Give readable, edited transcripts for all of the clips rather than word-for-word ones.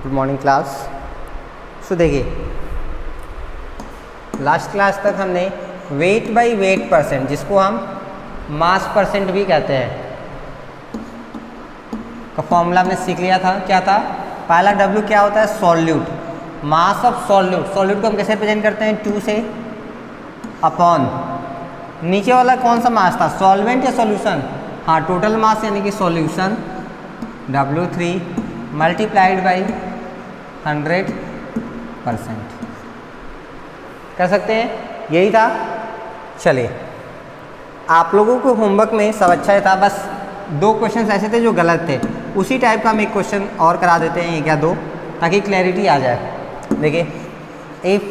Good morning class. सो देखिए, last class तक हमने वेट बाय वेट परसेंट, जिसको हम मास परसेंट भी कहते हैं, का फॉर्मूला हमने सीख लिया था। क्या था? पहला W क्या होता है? Solute, mass of solute. Solute को हम कैसे रिप्रेजेंट करते हैं? 2 से अपॉन नीचे वाला कौन सा मास था? सॉल्वेंट या सॉल्यूशन? हाँ, टोटल मास यानी कि सॉल्यूशन W3 मल्टीप्लाइड बाई 100%। कर सकते हैं, यही था। चलिए, आप लोगों को होमवर्क में सब अच्छा था, बस 2 क्वेश्चन ऐसे थे जो गलत थे। उसी टाइप का हम एक क्वेश्चन और करा देते हैं, एक या 2, ताकि क्लैरिटी आ जाए। देखिए, इफ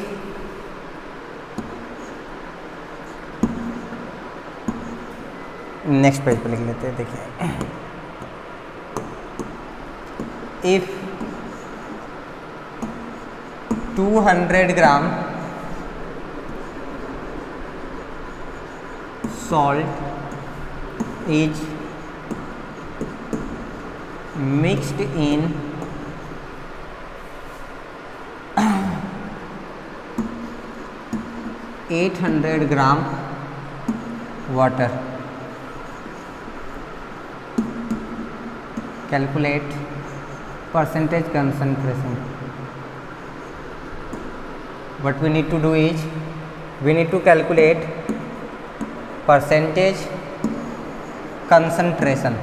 नेक्स्ट पेज पर लिख लेते हैं। देखिए, if 200 gram salt is mixed in 800 gram water, calculate percentage concentration. What we need to do is we need to calculate percentage concentration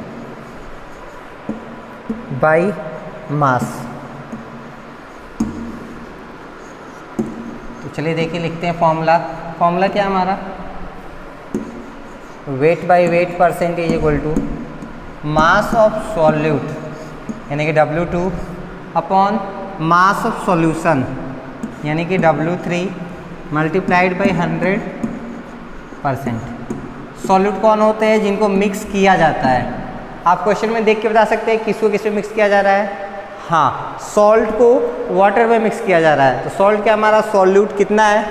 by mass। तो चलिए देखिए, लिखते हैं फॉर्मूला। फॉर्मूला क्या है हमारा? Weight by weight percent is equal to mass of solute यानी कि W2 upon mass of solution यानी कि W3 मल्टीप्लाइड बाई 100%। सॉल्यूट कौन होते हैं? जिनको मिक्स किया जाता है। आप क्वेश्चन में देख के बता सकते हैं किसको किस में मिक्स किया जा रहा है। हाँ, सॉल्ट को वाटर में मिक्स किया जा रहा है। तो सॉल्ट क्या हमारा? सॉल्यूट कितना है?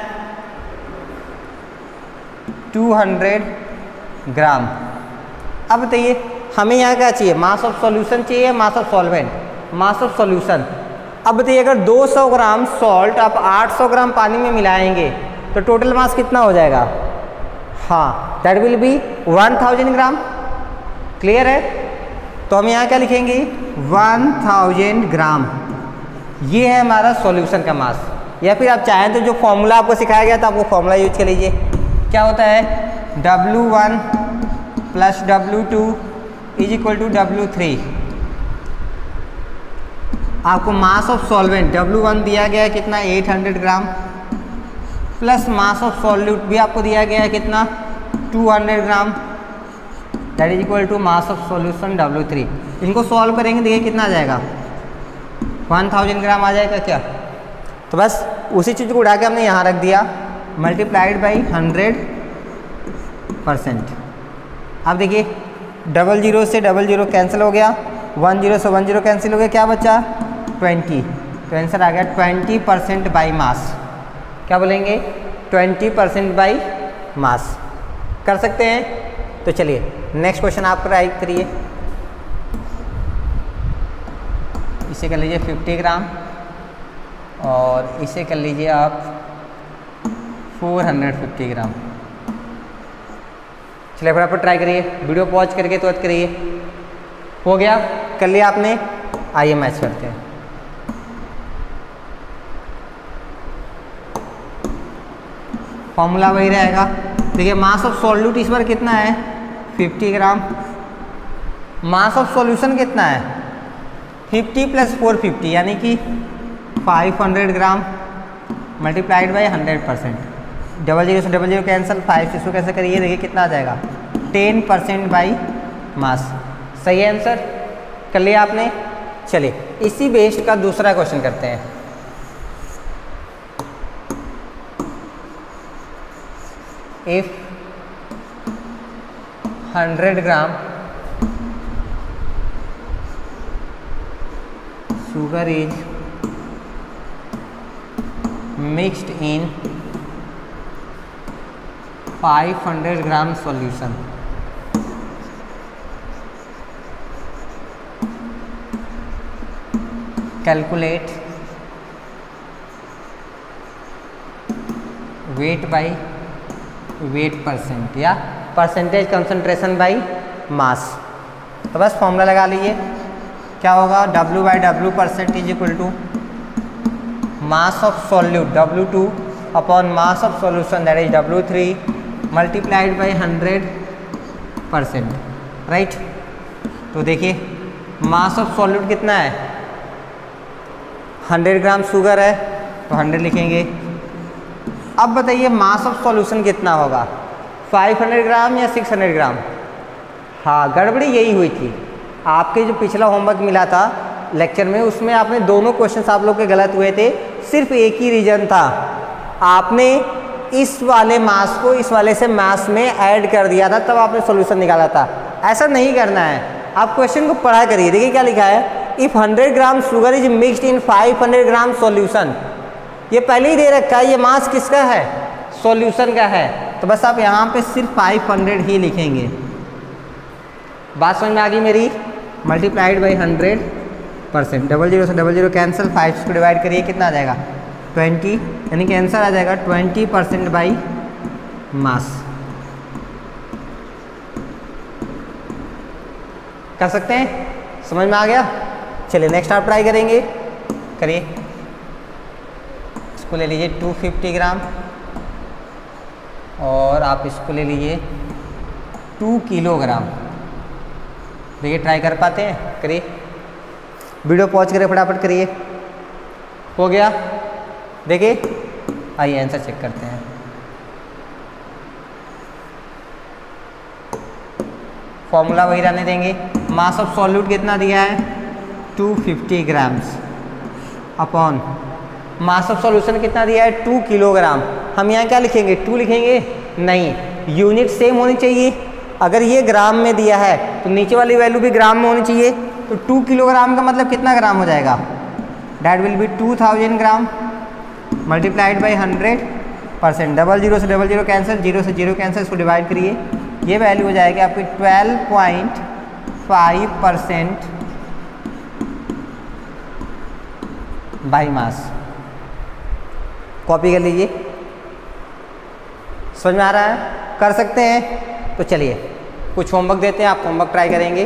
200 ग्राम। अब बताइए, हमें यहाँ क्या चाहिए? मास ऑफ सॉल्यूशन चाहिए, mass of solvent? Mass of solution. अब बताइए, अगर 200 ग्राम सॉल्ट आप 800 ग्राम पानी में मिलाएंगे तो टोटल मास कितना हो जाएगा? हाँ, that will be 1000 gram. Clear है? तो हम यहाँ क्या लिखेंगे? 1000 ग्राम। ये है हमारा सॉल्यूशन का मास। या फिर आप चाहें तो जो फॉर्मूला आपको सिखाया गया था, आपको फॉर्मूला यूज कर लीजिए। क्या होता है? W1 plus W2 is equal to W3। आपको मास ऑफ सॉल्वेंट W1 दिया गया है कितना? 800 gram, plus mass of solute भी आपको दिया गया है कितना? 200 gram, that is equal to mass of solution W3। इनको सॉल्व करेंगे, देखिए कितना आ जाएगा? 1000 ग्राम आ जाएगा क्या? तो बस उसी चीज़ को उड़ा के हमने यहाँ रख दिया, मल्टीप्लाइड बाई 100%। अब देखिए, 00 से 00 कैंसिल हो गया, 10 से 10 कैंसिल हो गया, क्या बचा? 20। तो आंसर आ गया 20% बाई मास। क्या बोलेंगे? 20% बाई मास। कर सकते हैं? तो चलिए नेक्स्ट क्वेश्चन आप राइट करिए। इसे कर लीजिए 50 ग्राम और इसे कर लीजिए आप 450 ग्राम। चलिए फटाफट ट्राई करिए, वीडियो पॉज करके तुरंत करिए। हो गया? कर लिया आपने? आइए मैच करते हैं। फॉर्मूला वही रहेगा। देखिए, मास ऑफ सॉल्यूट इस बार कितना है? 50 ग्राम। मास ऑफ सॉल्यूशन कितना है? 50 प्लस 450 यानी कि 500 ग्राम मल्टीप्लाइड बाई 100%। 00 से 00 कैंसिल, 5 से इसको कैसे करिए? देखिए कितना आ जाएगा? 10% बाई मास। सही है आंसर? कर लिया आपने? चलिए इसी बेस्ड का दूसरा क्वेश्चन करते हैं। इफ 100 ग्राम sugar is mixed in 500 gram solution, calculate weight by weight percent या परसेंटेज कंसंट्रेशन बाई मास। तो बस फॉर्मूला लगा लीजिए, क्या होगा, W by W percent is equal to mass of solute W2 upon mass of solution that is W3 multiplied by 100%, right. तो देखिए मास of solute कितना है, 100 ग्राम शुगर है तो 100 लिखेंगे। अब बताइए मास ऑफ सॉल्यूशन कितना होगा, 500 ग्राम या 600 ग्राम। हाँ, गड़बड़ी यही हुई थी, आपके जो पिछला होमवर्क मिला था लेक्चर में उसमें आपने दोनों क्वेश्चंस आप लोग के गलत हुए थे, सिर्फ एक ही रीजन था, आपने इस वाले मास को इस वाले से मास में ऐड कर दिया था, तब आपने सॉल्यूशन निकाला था। ऐसा नहीं करना है, आप क्वेश्चन को पढ़ा करिए। देखिए क्या लिखा है, if 100 gram sugar is mixed in 500 gram solution. ये पहले ही दे रखा है, ये मास किसका है, सॉल्यूशन का है, तो बस आप यहाँ पे सिर्फ 500 ही लिखेंगे। बात समझ में आ गई मेरी, मल्टीप्लाइड बाई 100%, 00 से 00 कैंसिल, 5 को डिवाइड करिए कितना आ जाएगा 20, यानी कि आंसर आ जाएगा 20% बाई मास। कर सकते हैं, समझ में आ गया। चलिए नेक्स्ट आप ट्राई करेंगे, करिए। इसको ले लीजिए 250 ग्राम और आप इसको ले लीजिए 2 किलोग्राम। देखिए ट्राई कर पाते हैं, करिए, वीडियो पॉज करिए, फटाफट करिए। हो गया, देखिए आइए आंसर चेक करते हैं। फॉर्मूला वही रहने देंगे, मास ऑफ सॉल्यूट कितना दिया है 250 grams upon mass of solution कितना दिया है 2 किलोग्राम। हम यहाँ क्या लिखेंगे, 2 लिखेंगे, नहीं, यूनिट सेम होनी चाहिए। अगर ये ग्राम में दिया है तो नीचे वाली वैल्यू भी ग्राम में होनी चाहिए, तो 2 किलोग्राम का मतलब कितना ग्राम हो जाएगा, that will be 2000 gram multiplied by 100%, 00 से 00 कैंसिल, 0 से 0 कैंसिल, इसको डिवाइड करिए, ये वैल्यू हो जाएगी आपकी 12.5% बाई मास। कॉपी कर लीजिए, समझ में आ रहा है, कर सकते हैं। तो चलिए कुछ होमवर्क देते हैं, आप होमवर्क ट्राई करेंगे।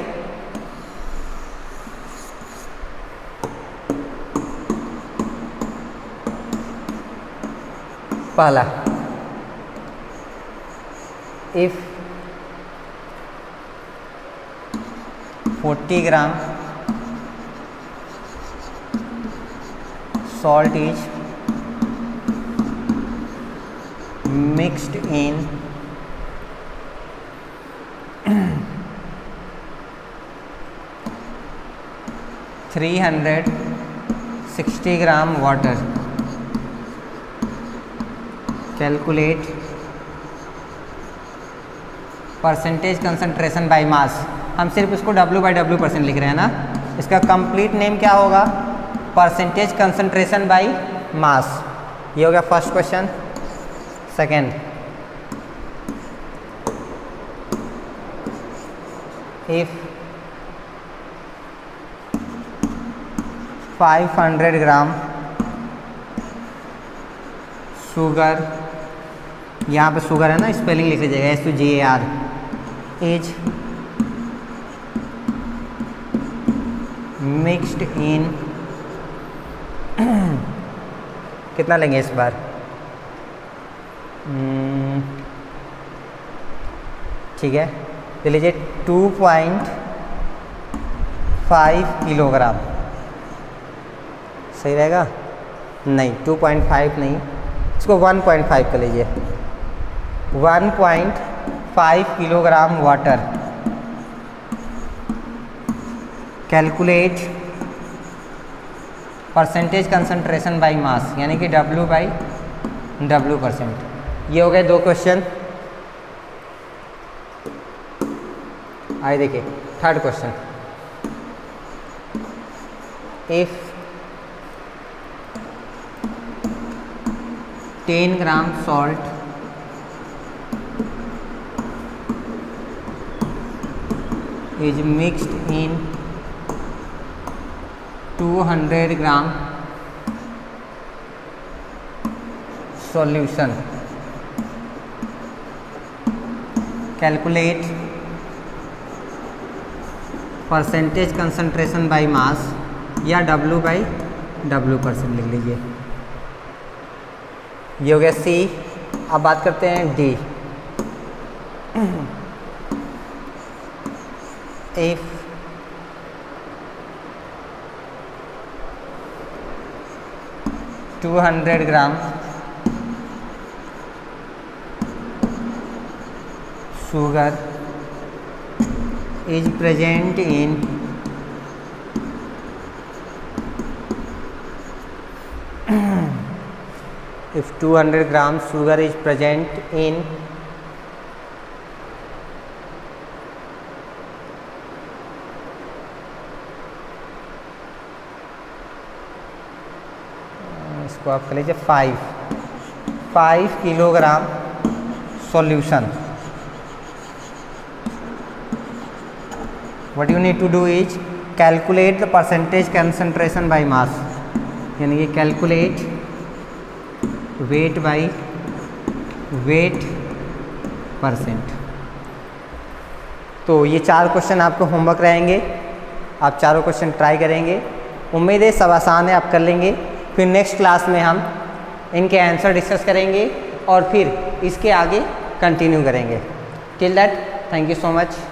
पहला, if 40 gram salt is mixed in 360 gram water, calculate percentage concentration by mass. हम सिर्फ इसको W/W% लिख रहे हैं ना, इसका कंप्लीट नेम क्या होगा, परसेंटेज कंसंट्रेशन बाय मास। ये हो गया first question. Second, if 500 gram sugar, यहाँ पे शुगर है ना, स्पेलिंग लिख लीजिएगा SUGAR, इज मिक्स्ड इन कितना लेंगे इस बार, ठीक है, ले लीजिए 2.5 किलोग्राम, सही रहेगा, नहीं 2.5 नहीं, इसको 1.5 कर लीजिए, 1.5 kilogram water, calculate percentage concentration by mass, यानी कि W/W%। ये हो गए दो क्वेश्चन। आइए देखिए third question, if 10 gram salt is mixed in 200 gram solution, calculate percentage concentration by mass, या W/W% लिख लीजिए। ये हो गया C। अब बात करते हैं D। If two 200 gram sugar is present in if 200 grams sugar is present in इसको आप कर लीजिए 5 kilogram solution, what you need to do is calculate the percentage concentration by mass, यानी कि calculate weight by weight %। तो ये 4 question आपको homework रहेंगे, आप चारों क्वेश्चन ट्राई करेंगे। उम्मीद है सब आसान है, आप कर लेंगे। फिर नेक्स्ट क्लास में हम इनके आंसर डिस्कस करेंगे और फिर इसके आगे कंटिन्यू करेंगे। Till that, thank you so much.